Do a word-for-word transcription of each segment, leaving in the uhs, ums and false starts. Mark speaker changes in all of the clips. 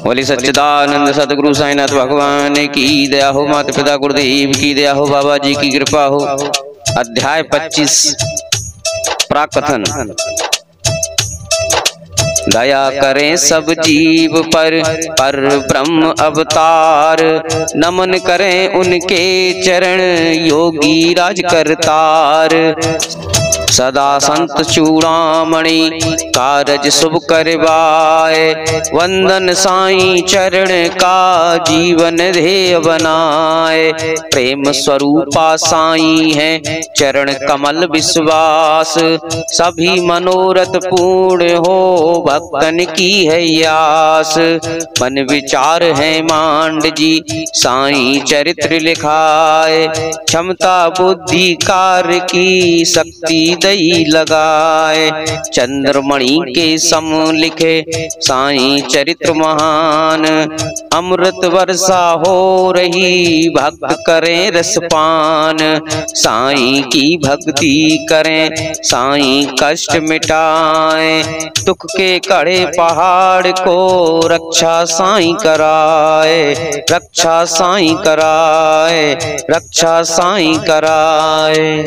Speaker 1: बोले सच्चिदानंद सतगुरु साईनाथ भगवान की दया हो, माता पिता गुरुदेव की दया हो, बाबा जी की कृपा हो। अध्याय पच्चीस प्राकथन। दया करें सब जीव पर, पर ब्रह्म अवतार। नमन करें उनके चरण, योगी राज करतार। सदा संत चूड़ामणि, कारज शुभ करवाए। वंदन साईं चरण का, जीवन ध्येय बनाए। प्रेम स्वरूपा साईं है, चरण कमल विश्वास। सभी मनोरथ पूर्ण हो, भक्तन की है यास। मन विचार है मांड जी, साईं चरित्र लिखाए। क्षमता बुद्धि कार्य की, शक्ति दई लगाए। चंद्रमणि के सम लिखे, साईं चरित्र महान। अमृत वर्षा हो रही, भक्त करें रसपान। साईं की भक्ति करें, साईं कष्ट मिटाए। दुख के कड़े पहाड़ को, रक्षा साईं कराए। रक्षा साईं कराए, रक्षा साईं कराए।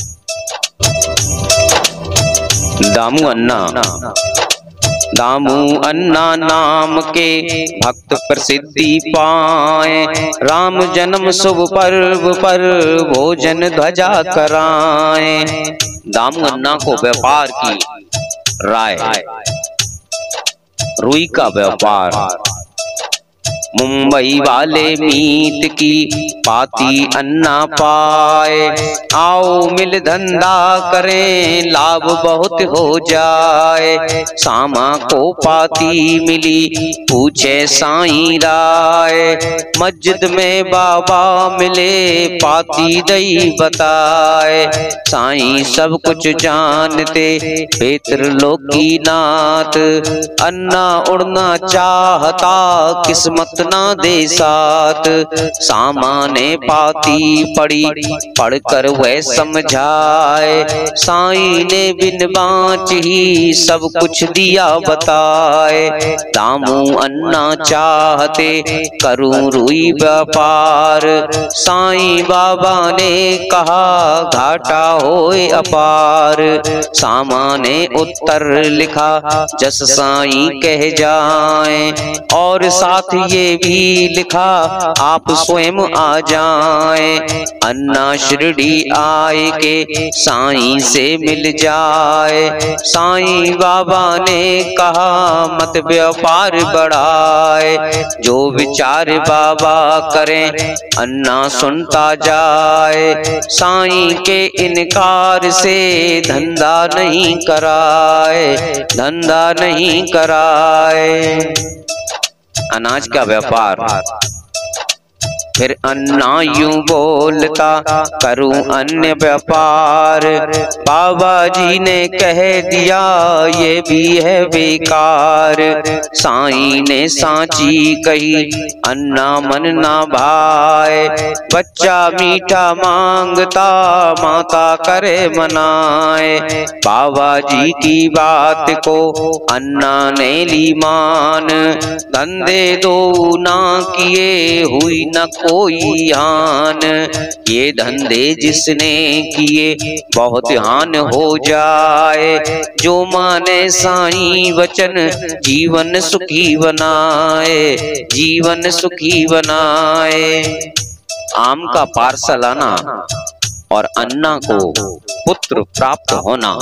Speaker 1: दामू अन्ना। दामू अन्ना नाम के भक्त प्रसिद्धि पाए। राम जन्म शुभ पर्व पर, भोजन ध्वजा कराए। दामू अन्ना को व्यापार की राय। रुई का व्यापार। मुंबई वाले मीत की, पाती अन्ना पाए। आओ मिल धंधा करें, लाभ बहुत हो जाए। सामा को पाती मिली, पूछे साईं राय। मस्जिद में बाबा मिले, पाती दई बताए। साईं सब कुछ जानते, पितृलोकी नाथ। अन्ना उड़ना चाहता, किस्मत ना दे साथ। सामाने पाती पड़ी, पढ़कर वह समझाए। साईं ने बिन बाँच ही, सब कुछ दिया बताए। दामू अन्ना चाहते, करूं रुई व्यापार। साईं बाबा ने कहा, घाटा होए अपार। सामाने उत्तर लिखा, जस साईं कह जाए। और साथ ये भी लिखा, आप स्वयं आ जाएं। अन्ना शिरडी आए के, साईं से मिल जाए। साईं बाबा ने कहा, मत व्यापार बढ़ाए। जो विचार बाबा करें, अन्ना सुनता जाए। साईं के इनकार से, धंधा नहीं कराए। धंधा नहीं कराए। अनाज का व्यापार। फिर अन्ना यूं बोलता, करूं अन्य व्यापार। बाबा जी ने कह दिया, ये भी है बेकार। साईं ने सांची कही, अन्ना मन ना भाए। बच्चा मीठा मांगता, माता करे मनाए। बाबा जी की बात को, अन्ना ने ली मान। धंधे दो ना किए, हुई न कोई हान। ये धंधे जिसने किए, बहुत हान हो जाए। जो माने साईं वचन, जीवन सुखी बनाए। जीवन सुखी बनाए। आम का पार्सल आना, और अन्ना को पुत्र प्राप्त होना।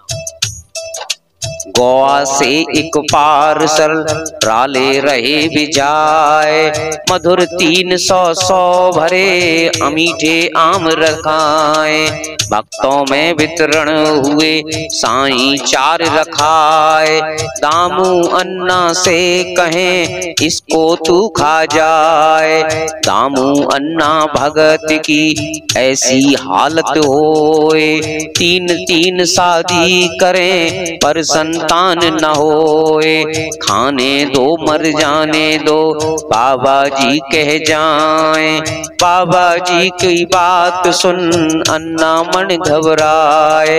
Speaker 1: गोवा से एक पार्सल, राले रहे बिजाए। मधुर तीन सौ सौ भरे, अमीठे आम रखाए। भक्तों में वितरण हुए, साईं चार रखाए। दामू अन्ना से कहें, इसको तू खा जाए। दामू अन्ना भगत की ऐसी हालत होए। तीन तीन शादी करें, पर संतान संतान न होए, खाने दो मर जाने दो बाबा जी कह जाएं। बाबा जी की बात सुन अन्ना मन घबराए,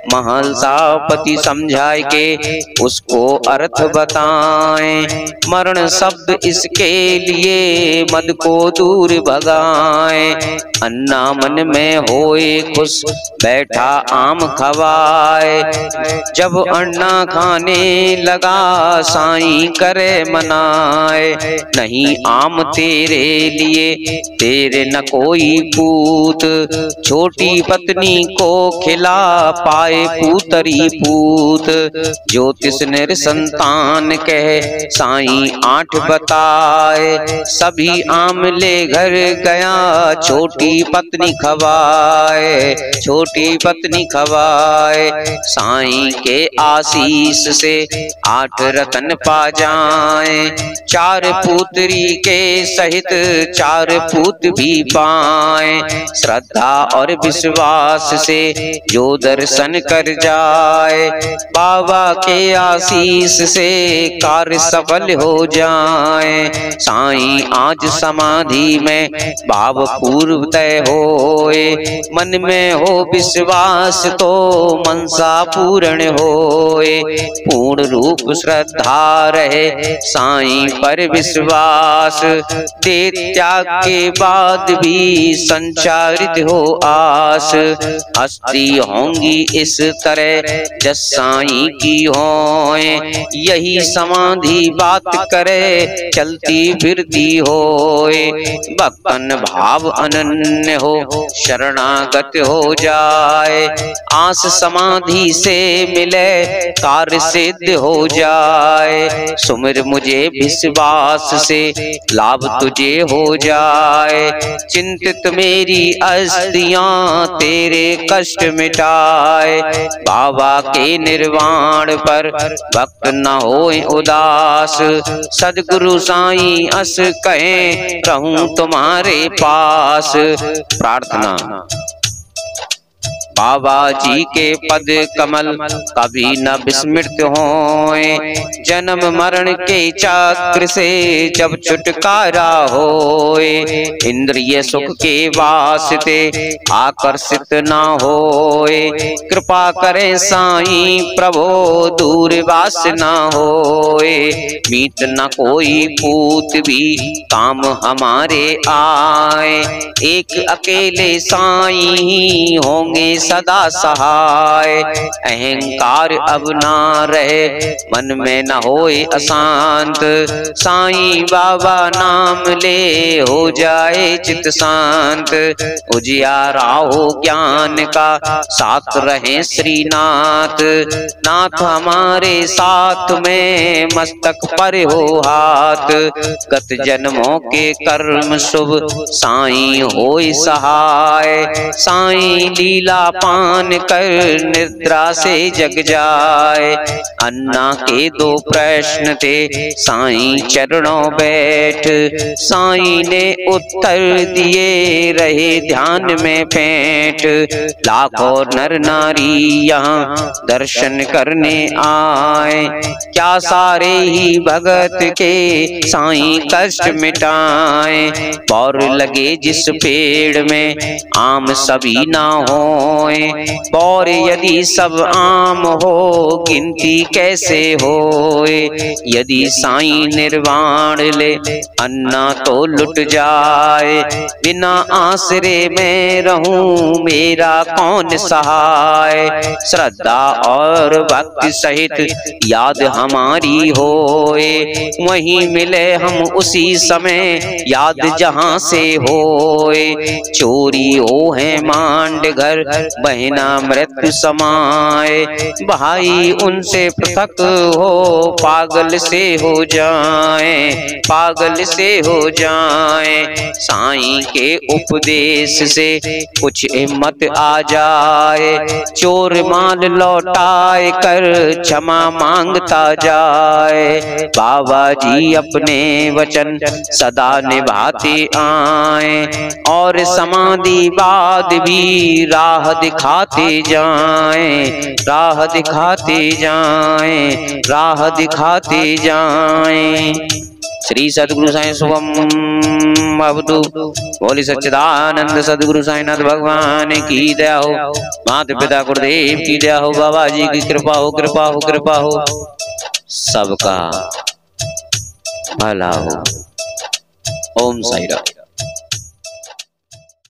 Speaker 1: महलसापति समझाए के उसको अर्थ बताएं। मरण शब्द इसके लिए मद को दूर भगाए, अन्ना मन में होए खुश बैठा आम खवाए। जब अन्ना खाने लगा साईं करे मनाए, नहीं आम तेरे लिए तेरे न कोई पूत, छोटी पत्नी को खिला पाए पूतरी पूत। ज्योतिष निरसंतान कहे साईं आठ बताए, सभी आम ले घर गया छोटी पत्नी खवाए, छोटी पत्नी खवाए। साईं के आशीष से आठ रतन पा जाए, चार पुत्री के सहित चार पूत भी पाए। श्रद्धा और विश्वास से जो दर्शन कर जाए, बाबा के आशीष से कार्य सफल हो जाए। साईं आज समाधि में भाव पूर्व तय होए, मन में हो विश्वास तो मनसा पूर्ण होए। पूर्ण रूप श्रद्धा रहे साईं पर विश्वास, दे त्याग के बाद भी संचारित हो आस। हस्ती होंगी इस तरह जस साईं की होए, यही समाधि बात करे चलती फिरती होए। भक्तन भाव अनन्य हो शरणागत हो जाए, आस समाधि से मिले कार्य सिद्ध हो जाए। सुमिर मुझे विश्वास से लाभ तुझे हो जाए, चिंतित मेरी अस्थियां तेरे कष्ट मिटाए। बाबा के निर्वाण पर भक्त न होए उदास, सदगुरु साईं अस कहें रहूं तुम्हारे पास। प्रार्थना बाबा जी के पद कमल कभी न विस्मृत होए, जन्म मरण के चक्र से जब छुटकारा होए। इंद्रिय सुख के वास्ते आकर्षित न होए, कृपा करें साईं प्रभो दूर वास न होए। मीत न कोई पूत भी काम हमारे आए, एक अकेले साईं ही होंगे सदा सहाय। अहंकार अब ना रहे मन में न होए अशांत, साईं बाबा नाम ले हो जाए चित शांत। उजियारा हो ज्ञान का साथ रहे श्रीनाथ, नाथ हमारे साथ में मस्तक पर हो हाथ। गत जन्मों के कर्म शुभ साईं होए सहाय, साईं लीला पान कर निद्रा से जग जाए। अन्ना के दो प्रश्न थे साईं चरणों बैठ, साईं ने उत्तर दिए रहे ध्यान में पैठ। लाखों नर नारी यहाँ दर्शन करने आए, क्या सारे ही भगत के साईं कष्ट मिटाए। और लगे जिस पेड़ में आम सभी ना होए, और यदि सब आम हो गिनती कैसे होए। यदि साईं निर्वाण ले अन्ना तो लुट जाए, बिना आसरे में रहूं मेरा कौन सहाय। श्रद्धा और भक्ति सहित याद हमारी होए, वहीं मिले हम उसी समय याद जहां से होए। चोरी हो है मांड घर बहना मृत्यु समाए, भाई उनसे पृथक हो पागल से हो जाए, पागल से हो जाए। साईं के उपदेश से कुछ हिम्मत आ जाए, चोर माल लौटाए कर क्षमा मांगता जाए। बाबा जी अपने वचन सदा निभाते आए, और समाधि बाद भी राह दिखाते जाएं, राह दिखाते जाएं, राह दिखाते जाएं। श्री सद्गुरु साईं शुभम अवतु। बोली सच्चिदानंद सद्गुरु साईनाथ भगवान की दया हो, माता पिता गुरुदेव की दया हो, बाबा जी की कृपा हो, कृपा हो, कृपा हो, सबका भला हो। ओम साईं राम।